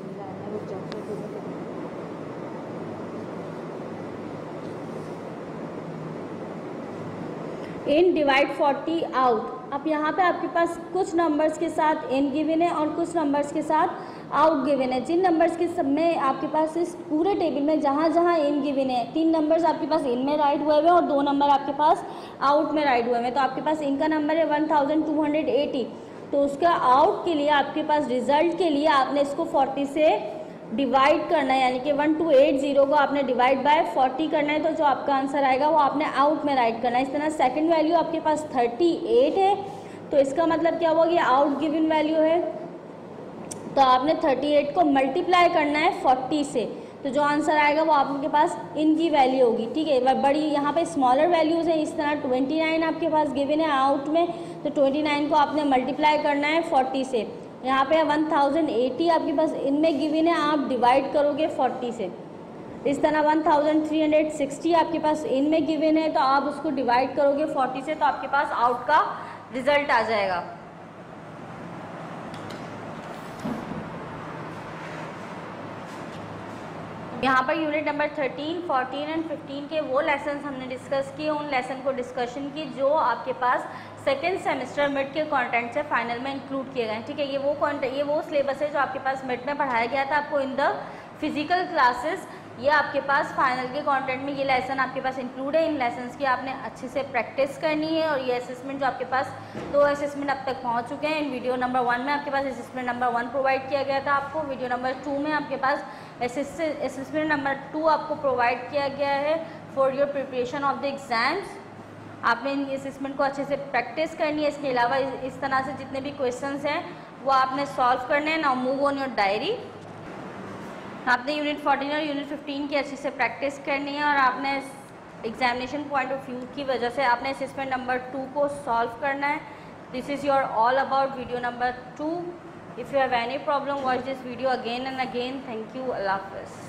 In divide forty out. अब यहाँ पे आपके पास कुछ नंबर्स के साथ इन गिवन है और कुछ नंबर्स के साथ आउट गिवन है। जिन नंबर्स के सब में आपके पास इस पूरे टेबल में जहाँ जहाँ इन गिवन है, तीन नंबर्स आपके पास इन में राइट हुए हुए और दो नंबर आपके पास आउट में राइट हुए हुए। तो आपके पास इनका नंबर है one thousand two hundred eighty. तो उसका आउट के लिए आपके पास रिजल्ट के लिए आपने इसको फोर्टी से डिवाइड करना है, यानी कि वन टू एट जीरो को आपने डिवाइड बाय फोर्टी करना है। तो जो आपका आंसर आएगा वो आपने आउट में राइट करना है। इस तरह सेकंड वैल्यू आपके पास थर्टी एट है, तो इसका मतलब क्या हुआ कि आउट गिवन वैल्यू है। तो आपने थर्टी एट को मल्टीप्लाई करना है फोर्टी से, तो जो आंसर आएगा वो आपके पास इनकी वैल्यू होगी। ठीक है, बड़ी यहाँ पे स्मॉलर वैल्यूज़ हैं। इस तरह ट्वेंटी नाइन आपके पास गिवन है आउट में, तो ट्वेंटी नाइन को आपने मल्टीप्लाई करना है फोर्टी से। यहाँ पे वन थाउजेंड एटी आपके पास इनमें गिवन है, आप डिवाइड करोगे फोर्टी से। इस तरह one thousand three hundred sixty आपके पास इनमें गिवन है, तो आप उसको डिवाइड करोगे फोर्टी से, तो आपके पास आउट का रिजल्ट आ जाएगा। यहाँ पर unit number thirteen, fourteen and fifteen के वो लेसन्स हमने डिस्कस किए, उन लेसन को डिस्कशन की जो आपके पास सेकेंड सेमेस्टर मिड के कंटेंट से फाइनल में इंक्लूड किए गए। ठीक है, ये वो कंटेंट, ये वो सिलेबस है जो आपके पास मिड में पढ़ाया गया था आपको इन द फिजिकल क्लासेस। ये आपके पास फाइनल के कंटेंट में ये लेसन आपके पास इंक्लूड है। इन लेसन्स की आपने अच्छे से प्रैक्टिस करनी है और ये असेसमेंट जो आपके पास दो असेसमेंट अब तक पहुंच चुके हैं। इन वीडियो नंबर वन में आपके पास असेसमेंट नंबर वन प्रोवाइड किया गया था आपको, वीडियो नंबर टू में आपके पास असेसमेंट नंबर टू आपको प्रोवाइड किया गया है for your preparation of the exams. आपने इन असेसमेंट को अच्छे से प्रैक्टिस करनी है। इसके अलावा इस तरह से जितने भी क्वेश्चंस हैं वो आपने सॉल्व करने हैं। Now move on your diary. आपने यूनिट फोर्टीन और यूनिट फिफ्टीन की अच्छे से प्रैक्टिस करनी है और आपने एग्जामिनेशन पॉइंट ऑफ व्यू की वजह से आपने असेसमेंट नंबर टू को सॉल्व करना है। This is your all about video number two. If you have any problem watch this video again and again. Thank you. अल्लाह हाफ़िज़।